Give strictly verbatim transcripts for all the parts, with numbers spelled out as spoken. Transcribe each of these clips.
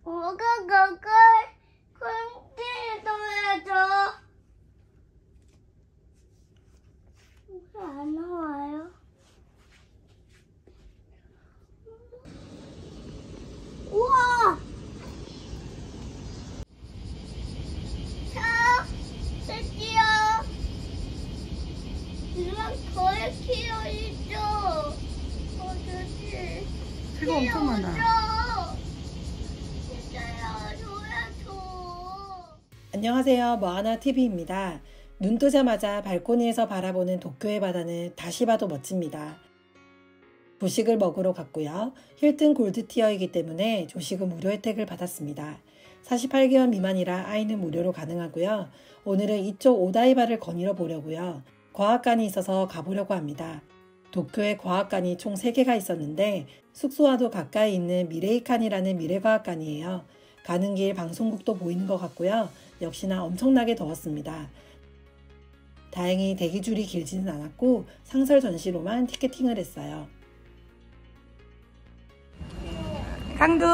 뭐가 그걸 콩기도해줘. 왜 안 나와요? 우와! 자, 새끼야. 이랑 거의 키워 있죠. 어저씨. 새가 엄청 많아. 진짜요, 줘야죠. 안녕하세요. 뭐하나티비입니다. 눈 뜨자마자 발코니에서 바라보는 도쿄의 바다는 다시 봐도 멋집니다. 조식을 먹으러 갔고요. 힐튼 골드 티어이기 때문에 조식은 무료 혜택을 받았습니다. 사십팔 개월 미만이라 아이는 무료로 가능하고요. 오늘은 이쪽 오다이바를 거닐어 보려고요. 과학관이 있어서 가보려고 합니다. 도쿄에 과학관이 총 세 개가 있었는데 숙소와도 가까이 있는 미레이칸이라는 미래과학관이에요. 가는 길 방송국도 보이는 것 같고요. 역시나 엄청나게 더웠습니다. 다행히 대기줄이 길지는 않았고 상설 전시로만 티켓팅을 했어요. 강두!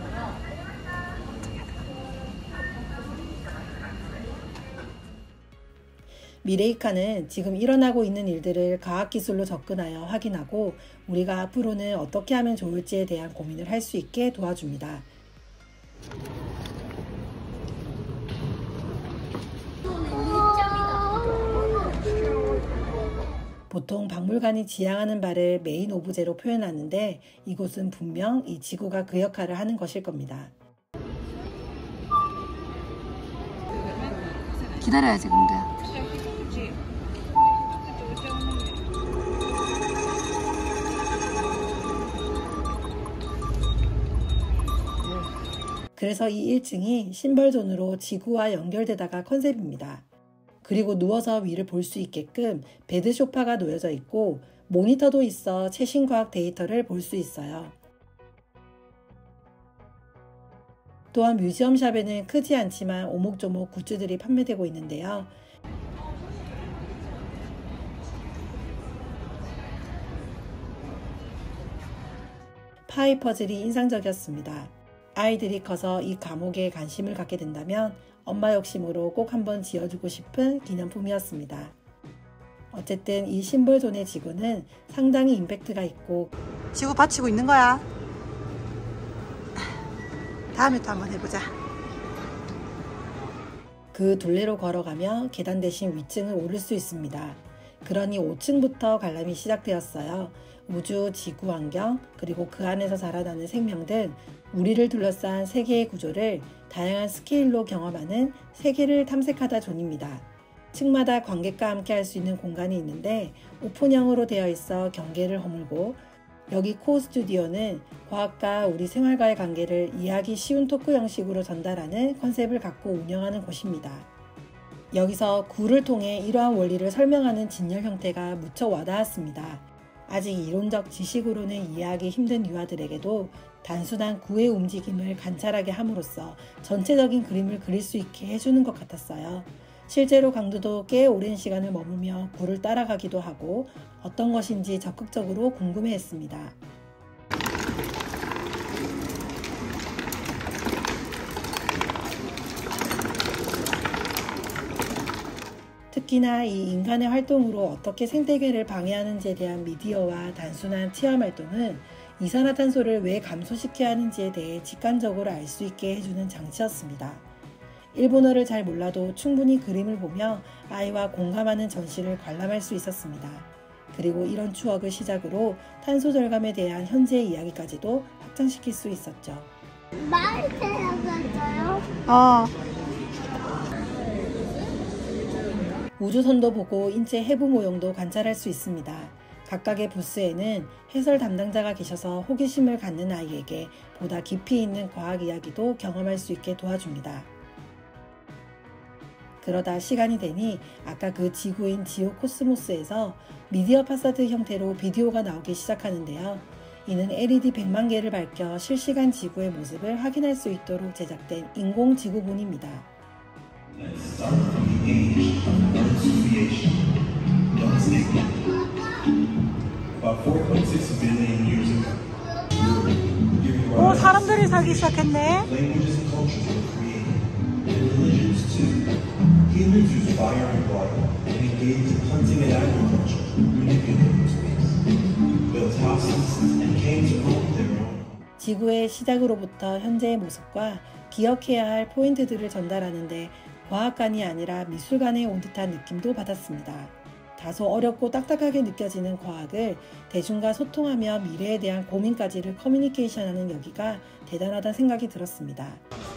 미레이카는 지금 일어나고 있는 일들을 과학기술로 접근하여 확인하고 우리가 앞으로는 어떻게 하면 좋을지에 대한 고민을 할 수 있게 도와줍니다. 보통 박물관이 지향하는 바를 메인 오브제로 표현하는데 이곳은 분명 이 지구가 그 역할을 하는 것일 겁니다. 기다려야지 공주야. 그래서 이 일 층이 심벌존으로 지구와 연결되다가 컨셉입니다. 그리고 누워서 위를 볼 수 있게끔 베드 소파가 놓여져 있고 모니터도 있어 최신 과학 데이터를 볼 수 있어요. 또한 뮤지엄샵에는 크지 않지만 오목조목 굿즈들이 판매되고 있는데요. 파이 퍼즐이 인상적이었습니다. 아이들이 커서 이 과목에 관심을 갖게 된다면 엄마 욕심으로 꼭 한번 지어주고 싶은 기념품이었습니다. 어쨌든 이 심벌존의 지구는 상당히 임팩트가 있고 지구 받치고 있는 거야. 다음에 또 한번 해보자. 그 둘레로 걸어가며 계단 대신 위층을 오를 수 있습니다. 그러니 오 층부터 관람이 시작되었어요. 우주, 지구 환경, 그리고 그 안에서 자라나는 생명 등 우리를 둘러싼 세계의 구조를 다양한 스케일로 경험하는 세계를 탐색하다 존입니다. 층마다 관객과 함께 할 수 있는 공간이 있는데 오픈형으로 되어 있어 경계를 허물고 여기 코어 스튜디오는 과학과 우리 생활과의 관계를 이해하기 쉬운 토크 형식으로 전달하는 컨셉을 갖고 운영하는 곳입니다. 여기서 구를 통해 이러한 원리를 설명하는 진열 형태가 무척 와닿았습니다. 아직 이론적 지식으로는 이해하기 힘든 유아들에게도 단순한 구의 움직임을 관찰하게 함으로써 전체적인 그림을 그릴 수 있게 해주는 것 같았어요. 실제로 강두도 꽤 오랜 시간을 머물며 구를 따라가기도 하고 어떤 것인지 적극적으로 궁금해했습니다. 특히나 이 인간의 활동으로 어떻게 생태계를 방해하는지에 대한 미디어와 단순한 체험 활동은 이산화탄소를 왜 감소시켜야 하는지에 대해 직관적으로 알 수 있게 해주는 장치였습니다. 일본어를 잘 몰라도 충분히 그림을 보며 아이와 공감하는 전시를 관람할 수 있었습니다. 그리고 이런 추억을 시작으로 탄소 절감에 대한 현재의 이야기까지도 확장시킬 수 있었죠. 말 태어났어요? 어. 우주선도 보고 인체 해부 모형도 관찰할 수 있습니다. 각각의 부스에는 해설 담당자가 계셔서 호기심을 갖는 아이에게 보다 깊이 있는 과학 이야기도 경험할 수 있게 도와줍니다. 그러다 시간이 되니 아까 그 지구인 지오코스모스에서 미디어 파사드 형태로 비디오가 나오기 시작하는데요. 이는 엘이디 백만 개를 밝혀 실시간 지구의 모습을 확인할 수 있도록 제작된 인공지구본입니다. Let's start from the age of Earth's creation. Let's take it. About four point six billion years ago, giving 오, 사람들이 살기 시작했네. Languages and cultures were created, and religions too. Humans used fire and water, and engaged in hunting and agriculture, manipulating space, built houses, and came to own their own. 지구의 시작으로부터 현재의 모습과 기억해야 할 포인트들을 전달하는데 과학관이 아니라 미술관에 온 듯한 느낌도 받았습니다. 다소 어렵고 딱딱하게 느껴지는 과학을 대중과 소통하며 미래에 대한 고민까지를 커뮤니케이션하는 여기가 대단하다는 생각이 들었습니다.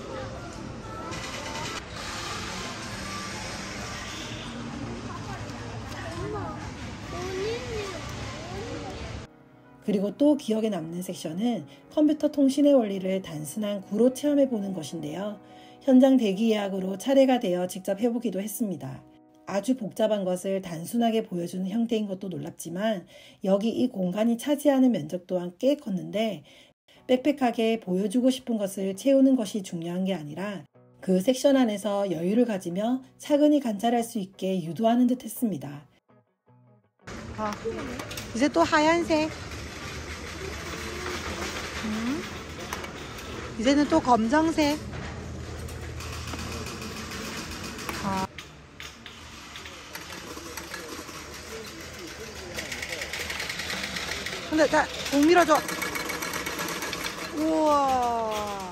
그리고 또 기억에 남는 섹션은 컴퓨터 통신의 원리를 단순한 구로 체험해보는 것인데요. 현장 대기 예약으로 차례가 되어 직접 해보기도 했습니다. 아주 복잡한 것을 단순하게 보여주는 형태인 것도 놀랍지만 여기 이 공간이 차지하는 면적 또한 꽤 컸는데 빽빽하게 보여주고 싶은 것을 채우는 것이 중요한 게 아니라 그 섹션 안에서 여유를 가지며 차근히 관찰할 수 있게 유도하는 듯 했습니다. 어, 이제 또 하얀색. 음. 이제는 또 검정색. 어. 근데 나 공 밀어줘. 우와.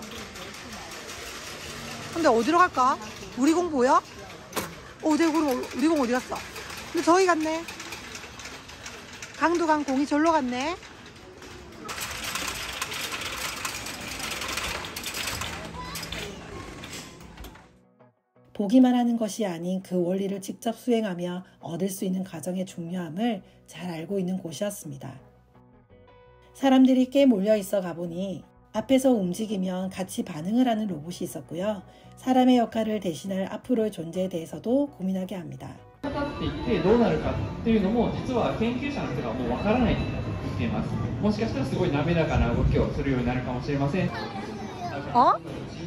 근데 어디로 갈까? 우리 공 보여? 어, 내 공, 우리 공 어디 갔어? 근데 저기 갔네. 강두강 공이 절로 갔네. 보기만 하는 것이 아닌 그 원리를 직접 수행하며 얻을 수 있는 과정의 중요함을 잘 알고 있는 곳이었습니다. 사람들이 꽤 몰려 있어 가보니 앞에서 움직이면 같이 반응을 하는 로봇이 있었고요. 사람의 역할을 대신할 앞으로의 존재에 대해서도 고민하게 합니다. 語っていってどうなるかっていうのも実は研究者の人がもうわからないと言っています。もしかしたらすごい滑らかな動きをするようになるかもしれません。 어?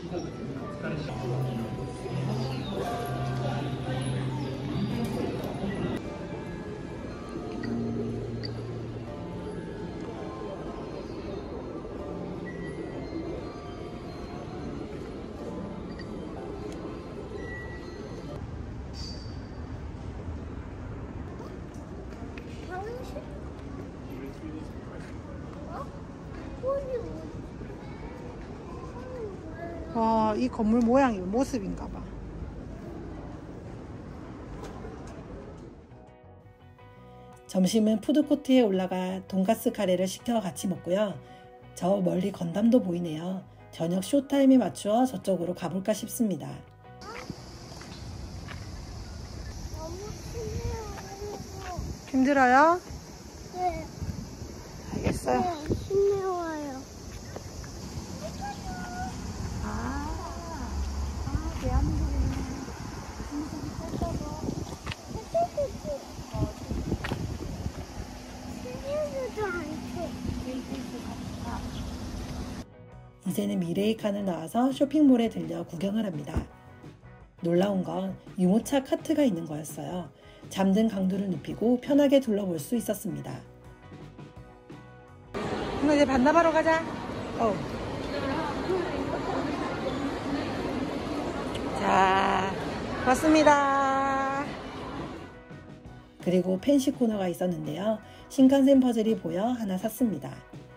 와, 이 건물 모양이 모습인가 봐. 점심은 푸드코트에 올라가 돈가스 카레를 시켜 같이 먹고요. 저 멀리 건담도 보이네요. 저녁 쇼타임에 맞추어 저쪽으로 가볼까 싶습니다. 너무 힘들어요. 힘들어요? 네. 알겠어요. 네, 힘들어요. 아, 아, 대한민국에 무슨 살까봐. 생일도 않고. 이제는 미래의 칸을 나와서 쇼핑몰에 들려 구경을 합니다. 놀라운 건 유모차 카트가 있는 거였어요. 잠든 강도를 눕히고 편하게 둘러볼 수 있었습니다. 그럼 이제 반납하러 가자. 어. 자, 왔습니다. 그리고 펜시 코너가 있었는데요. 신칸센 퍼즐이 보여 하나 샀습니다.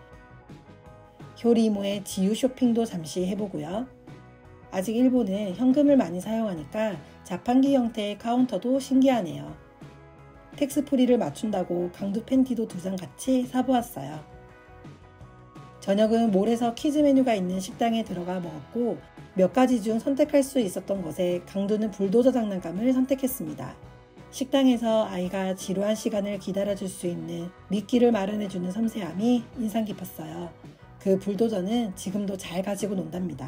효리모의 지유 쇼핑도 잠시 해보고요. 아직 일본은 현금을 많이 사용하니까 자판기 형태의 카운터도 신기하네요. 텍스프리를 맞춘다고 강두 팬티도 두 장 같이 사보았어요. 저녁은 몰에서 키즈 메뉴가 있는 식당에 들어가 먹었고 몇 가지 중 선택할 수 있었던 것에 강두는 불도저 장난감을 선택했습니다. 식당에서 아이가 지루한 시간을 기다려줄 수 있는 미끼를 마련해주는 섬세함이 인상 깊었어요. 그 불도저는 지금도 잘 가지고 논답니다.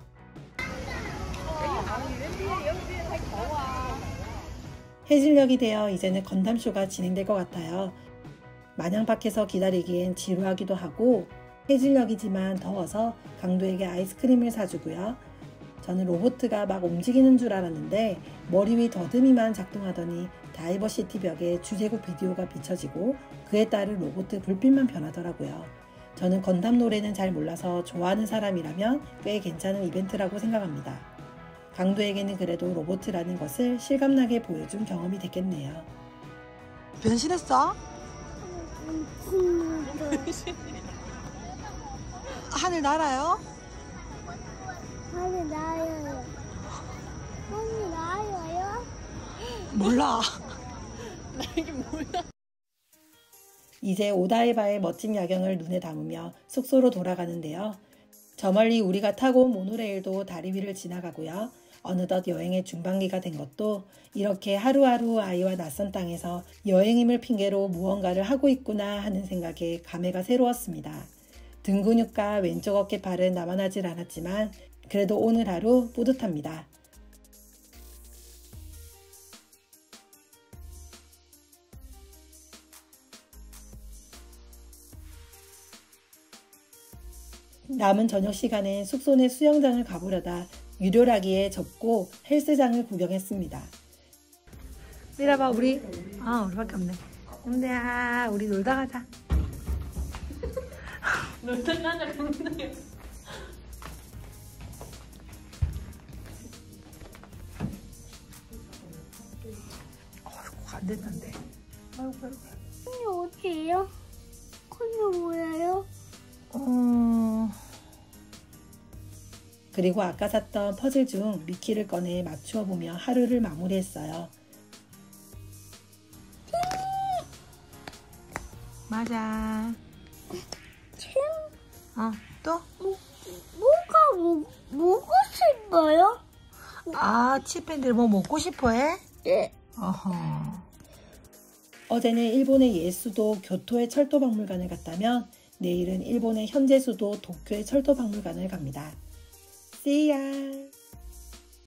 해질녘이 되어 이제는 건담쇼가 진행될 것 같아요. 마냥 밖에서 기다리기엔 지루하기도 하고 해질녘이지만 더워서 강도에게 아이스크림을 사주고요. 저는 로봇가 막 움직이는 줄 알았는데 머리 위 더듬이만 작동하더니 다이버시티 벽에 주제곡 비디오가 비춰지고 그에 따른 로봇 불빛만 변하더라고요. 저는 건담 노래는 잘 몰라서 좋아하는 사람이라면 꽤 괜찮은 이벤트라고 생각합니다. 강도에게는 그래도 로봇이라는 것을 실감나게 보여준 경험이 됐겠네요. 변신했어? 음, 하늘 날아요? 하늘 나요. 하늘 나요. 몰라. 이제 오다이바의 멋진 야경을 눈에 담으며 숙소로 돌아가는데요. 저 멀리 우리가 타고 온 모노레일도 다리 위를 지나가고요. 어느덧 여행의 중반기가 된 것도 이렇게 하루하루 아이와 낯선 땅에서 여행임을 핑계로 무언가를 하고 있구나 하는 생각에 감회가 새로웠습니다. 등 근육과 왼쪽 어깨팔은 남아나질 않았지만 그래도 오늘 하루 뿌듯합니다. 남은 저녁 시간에 숙소 내 수영장을 가보려다 유료라기에 접고 헬스장을 구경했습니다. 미라봐 우리 아 우리밖에 없네. 근데야 우리 놀다 가자. 놀다 가자 근데. 아이고 안 된단데. 아이고 아이고. 콘이 어디예요? 콘이 뭐예요? 어... 그리고 아까 샀던 퍼즐 중 미키를 꺼내 맞추어 보며 하루를 마무리했어요. 맞아. 어, 또? 뭐, 뭐가 뭐, 뭐가 싶어요? 아, 치팬들 뭐 먹고 싶어 해? 네. 어허. 어제는 일본의 옛수도 교토의 철도박물관을 갔다면 내일은 일본의 현재 수도 도쿄의 철도박물관을 갑니다. See ya!